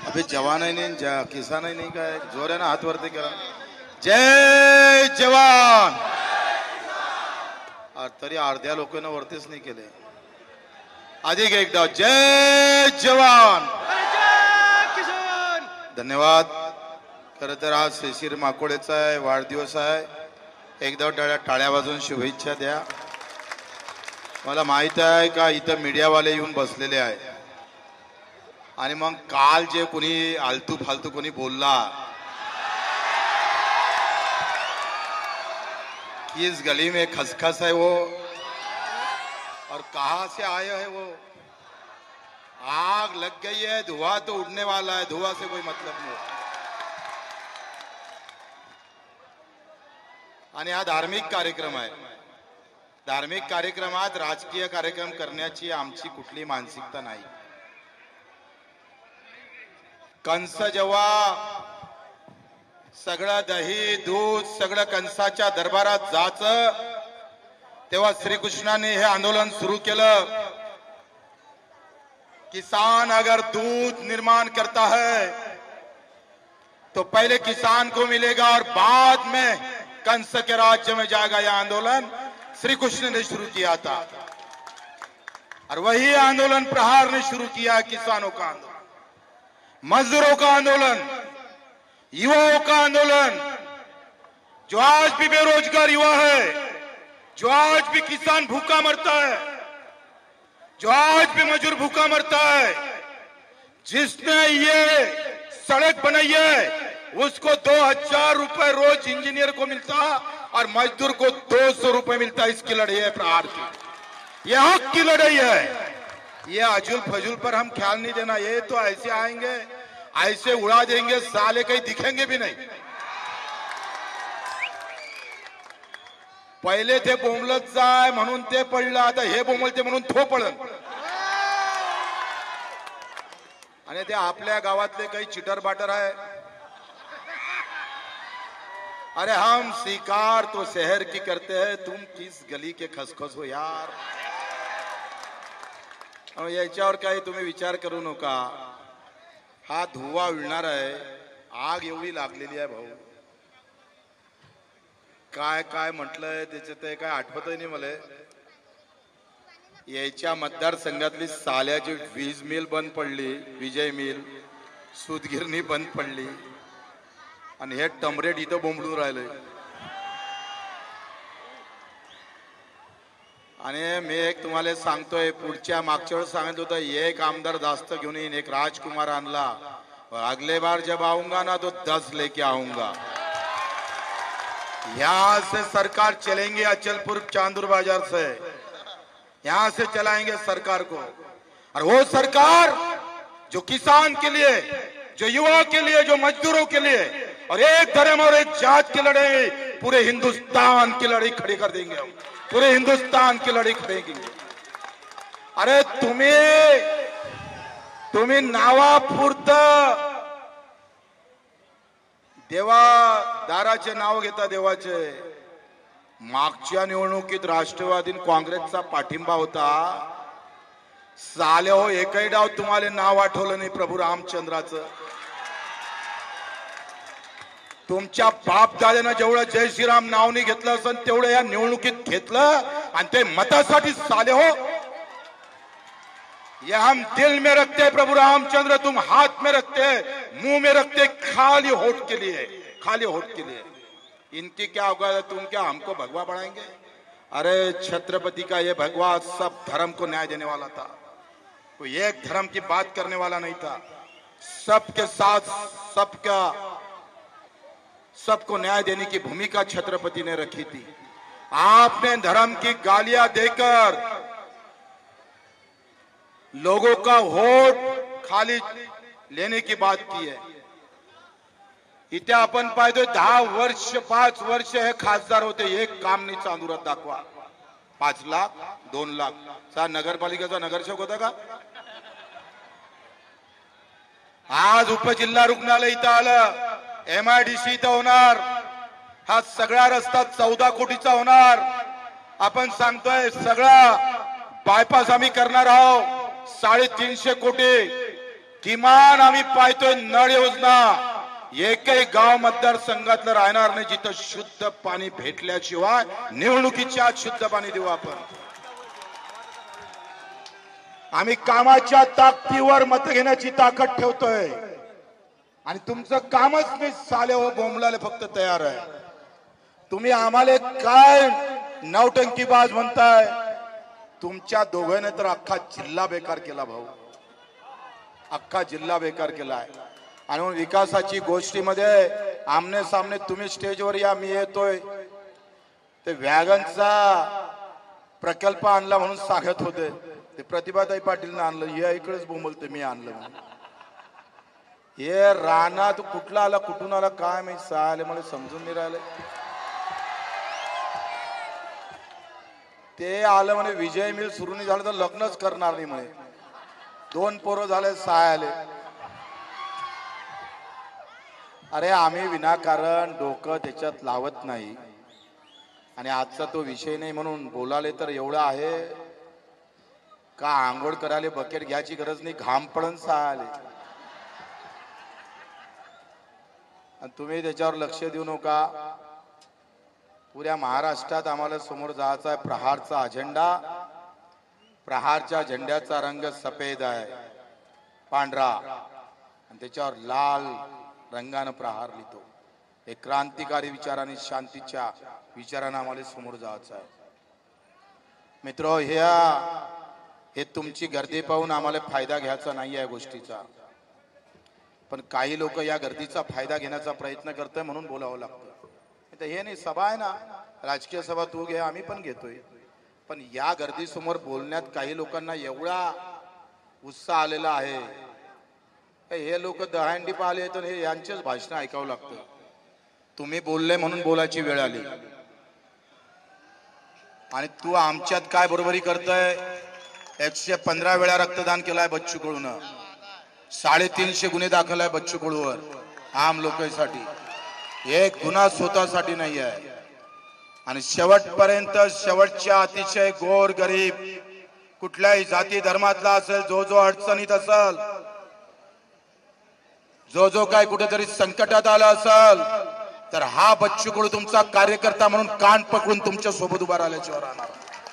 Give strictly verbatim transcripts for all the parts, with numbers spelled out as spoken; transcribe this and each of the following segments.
अभी जवान ही नहीं जा किसान ही नहीं का जोर है ना हाथ वरती करा जय जवान और तरी अर्ध्या लोकांना वरतीच नाही केले अधिक एकदा जय जवान धन्यवाद। खरं तर आज शिशिर माकोडेचा आहे वाढदिवस आहे एकदा टाळ्या टाळ्या वाजवून शुभेच्छा द्या। मला माहित आहे का इथं मीडियावाले येऊन बसलेले आहे आणि मग काल जे कोणी आलतू फालतू कोणी बोलला कि इस गली में खसखस है वो और कहां से आया है वो आग लग गई है धुआं तो उड़ने वाला है धुआं से कोई मतलब नहीं। आणि हा धार्मिक कार्यक्रम आहे धार्मिक कार्यक्रमात राजकीय कार्यक्रम करण्याची आमची कुठली मानसिकता नाही। कंस जेव्हा सगळं दही दूध सगळं कंसाच्या दरबारात जायचं तेव्हा श्रीकृष्णाने हे आंदोलन सुरू केलं। किसान अगर दूध निर्माण करता है तो पहले किसान को मिलेगा और बाद में कंस के राज्य में जाएगा। यह आंदोलन श्री कृष्ण ने शुरू किया था और वही आंदोलन प्रहार ने शुरू किया। किसानों का आंदोलन, मजदूरों का आंदोलन, युवाओं का आंदोलन, जो आज भी बेरोजगार युवा है, जो आज भी किसान भूखा मरता है, जो आज भी मजदूर भूखा मरता है, जिसने ये सड़क बनाई है उसको दो हजार रुपए रोज इंजीनियर को मिलता और मजदूर को दो सौ रुपए मिलता। इसकी लड़ाई है प्रहार की, ये हक की लड़ाई है। ये अजुल फजुल पर हम ख्याल नहीं देना। ये तो ऐसे आएंगे ऐसे उड़ा देंगे साले कहीं दिखेंगे भी नहीं। पहिले ते बोंबलत जाय म्हणून ते पडलं आता हे बोंबलते म्हणून थो पडलं। आणि ते आपल्या गावातले काही चिटर बाटर आहे। अरे हम शिकार तो शहर की करते हैं तुम किस गली के खसखस हो यार। याच्यावर काही तुम्ही विचार करू नका। हा धुवा उडणार आहे आग एवढी लागलेली आहे भाऊ काय काय म्हटलंय त्याचे ते काय आठवतही नाही मला। याच्या मतदारसंघातली साल्याची वीज मिल बंद पडली विजय मिल सूतगिरणी बंद पडली आणि हे टमरेट इथं बोंबडून राहिले। आणि मी एक तुम्हाला सांगतोय पुढच्या मागच्या वेळेस सांगितलं होतं एक आमदार जास्त घेऊन येईन एक राजकुमार आणला और अगले बार जब आऊंगा ना तो दस लेके आऊंगा। यहां से सरकार चलेंगे अचलपुर चांदूर बाजार से यहां से चलाएंगे सरकार को और वो सरकार जो किसान के लिए जो युवा के लिए जो मजदूरों के लिए और एक धर्म और एक जात की लड़ाई पूरे हिंदुस्तान की लड़ाई खड़ी कर देंगे हम पूरे हिंदुस्तान की लड़ाई खड़ेगी। अरे तुम्ही तुम्ही नावापुरत देवा दाराचे नाव घेता देवाचे। मागच्या निवडणुकीत राष्ट्रवादी काँग्रेसचा पाठिंबा होता साले हो एकही डाव तुम्हाला नाव आठवलं नाही प्रभू रामचंद्राचं। तुमच्या बाप दादानं जेवढं जय श्रीराम नाव नाही घेतलं असं तेवढं या निवडणुकीत घेतलं आणि ते मतासाठी साले हो। ये हम दिल में रखते प्रभु रामचंद्र तुम हाथ में रखते मुंह में रखते खाली होठ के लिए खाली होठ के लिए। इनकी क्या होगा तुम क्या हमको भगवा बढ़ाएंगे। अरे छत्रपति का ये भगवा सब धर्म को न्याय देने वाला था कोई एक धर्म की बात करने वाला नहीं था। सबके साथ सबका सबको न्याय देने की भूमिका छत्रपति ने रखी थी। आपने धर्म की गालियां देकर लोगों का वोट खाली लेने की बात की है। इथे आपण पाहतोय दहा वर्ष पाच वर्ष हे खासदार होते एक काम नाही चांदुरात दाखवा। पाच लाख दोन लाख सा नगरपालिकेचा नगरसेवक होता का। आज उपजिल्हा रुग्णालय इथं आलं एमआयडीसी इथं होणार हा सगळा रस्ता चौदा कोटीचा होणार। आपण सांगतोय सगळा बायपास आम्ही करणार आहोत साडेतीनशे कोटी किमान आम्ही पाहतोय नळ योजना एकही गाव मतदारसंघातलं राहणार नाही जिथं शुद्ध पाणी भेटल्याशिवाय निवडणुकीच्या आत शुद्ध पाणी देऊ आपण. आम्ही कामाच्या ताकदीवर मत घेण्याची ताकद ठेवतोय आणि तुमचं कामच मी साले हो बोंबलाले फक्त तयार आहे. तुम्ही आम्हाला काय नवटंकीबाज म्हणताय? तुमच्या दोघांनी तर अख्खा जिल्हा बेकार केला भाऊ, अख्खा जिल्हा बेकार केलाय. आणि म्हणून विकासाची गोष्टीमध्ये आमने सामने तुम्ही स्टेजवर या, मी येतोय. ते वॅगनचा प्रकल्प आणला म्हणून सांगत होते, ते प्रतिभाताई पाटीलने आणलं, हे इकडेच बोंबलते मी आणलं म्हणून. हे रानात कुठला आला कुठून आला काय मी साले मला समजून नाही राहिले. ते आलं म्हणे विजय मिल सुरू नाही झालं तर लग्नच करणार नाही म्हणे. दोन पोरं झाले सहा आले. अरे आम्ही विनाकारण डोकं त्याच्यात लावत नाही आणि आजचा तो विषय नाही म्हणून बोलाले तर एवढं आहे का आंघोळ करायला बकेट घ्यायची गरज नाही, घाम पडून सहा आले. आणि तुम्ही त्याच्यावर लक्ष देऊ नका. पुऱ्या महाराष्ट्रात आम्हाला समोर जायचा आहे प्रहारचा अजेंडा. प्रहारच्या झेंड्याचा रंग सफेद आहे, पांढरा, आणि त्याच्यावर लाल रंगानं प्रहार लिहितो. एक क्रांतिकारी विचाराने शांतीच्या विचाराने आम्हाला समोर जायचं आहे. मित्र, ह्या हे तुमची गर्दी पाहून आम्हाला फायदा घ्यायचा नाही या गोष्टीचा, पण काही लोक या गर्दीचा फायदा घेण्याचा प्रयत्न करतोय म्हणून बोलावं लागतं. हे नाही, सभा आहे ना, राजकीय सभा तू घे, आम्ही पण घेतोय, पण या गर्दी समोर बोलण्यात काही लोकांना एवढा उत्साह आलेला आहे. हे लोक दहांडी पाहिले तर हे यांचेच भाषण ऐकावं लागतं. तुम्ही बोलले म्हणून बोलायची वेळ आली आणि तू आमच्यात काय बरोबरी करतोय? एकशे पंधरा वेळा रक्तदान केलाय बच्चू कडून, साडेतीनशे गुन्हे दाखल आहे बच्चू कडूवर आम लोकांसाठी. एक गुन्हा स्वतःसाठी नाही आहे. आणि शेवटपर्यंत शेवटच्या अतिशय गोर गरीब कुठल्याही जाती धर्मातला असेल, जो जो अडचणीत असेल, जो जो काय कुठेतरी संकटात आला असेल, तर हा बच्चू कडू तुमचा कार्यकर्ता म्हणून कान पकडून तुमच्या सोबत उभा राहिल्याशिवाय राहणार.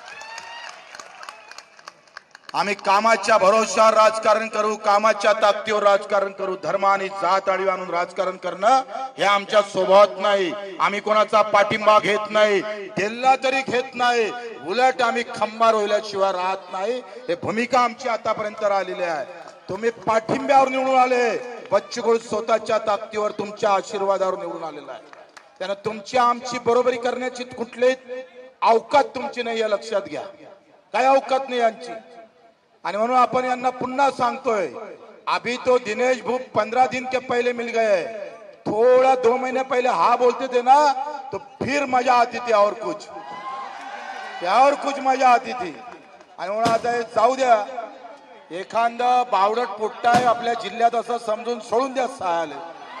आम्ही कामाच्या भरोशावर राजकारण करू, कामाच्या ताकदीवर राजकारण करू. धर्म आणि जात आडवी आणून राजकारण करणं हे आमच्या स्वभावात नाही. आम्ही कोणाचा पाठिंबा घेत नाही, दिला तरी घेत नाही, उलट आम्ही खंबार होल्याशिवाय राहत नाही. हे भूमिका आमची आतापर्यंत राहिलेली आहे. तुम्ही पाठिंब्यावर निवडून आले, बच्चू कडू स्वतःच्या ताकदीवर तुमच्या आशीर्वादावर निवडून आलेला आहे. त्यानं तुमची आमची बरोबरी करण्याची कुठलीही अवकात तुमची नाही आहे, लक्षात घ्या. काय अवकात नाही यांची. आणि म्हणून आपण यांना पुन्हा सांगतोय, अभी तो दिनेश भूप पंद्रह दिन के पहले मिल गए, थोड़ा दो महीने पहले हाँ बोलते थे ना तो फिर मजा आती थी, और कुछ और कुछ मजा आती थी. आणि म्हणून आता हे जाऊ द्या. एखादा बावडट पोट्टाय आपल्या जिल्ह्यात असं समजून सोडून द्या सहायला.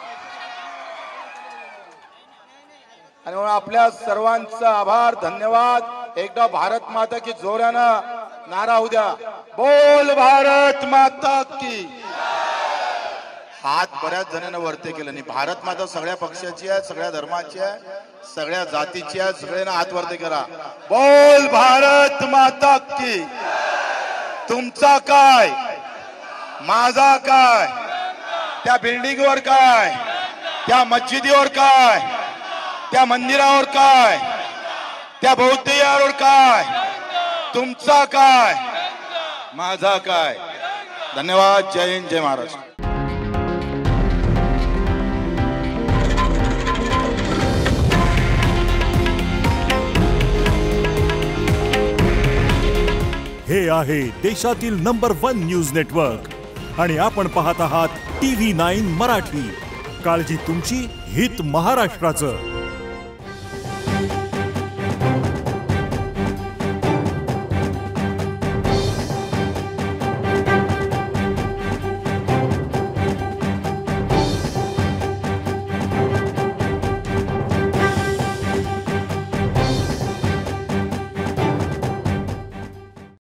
आणि म्हणून आपल्या सर्वांचा आभार, धन्यवाद. एकदा भारत माता की जोरानं नारा होऊ द्या, बोल भारत माता की. हात बऱ्याच जणांना वरते केलं नाही. भारत माता सगळ्या पक्षाची आहे, सगळ्या धर्माची आहे, सगळ्या जातीची आहे. सगळ्यांना हात वरते करा, बोल भारत माता की. तुमचा काय, माझा काय, त्या बिल्डिंगवर काय, त्या मस्जिदीवर काय, त्या मंदिरावर काय, त्या बौद्धियावर काय, तुमचा काय, माझा काय. धन्यवाद. जय हिंद, जय महाराष्ट्र. हे आहे देशातील नंबर वन न्यूज नेटवर्क आणि आपण पाहत आहात टीव्ही नाईन मराठी. काळजी तुमची, हित महाराष्ट्राचं.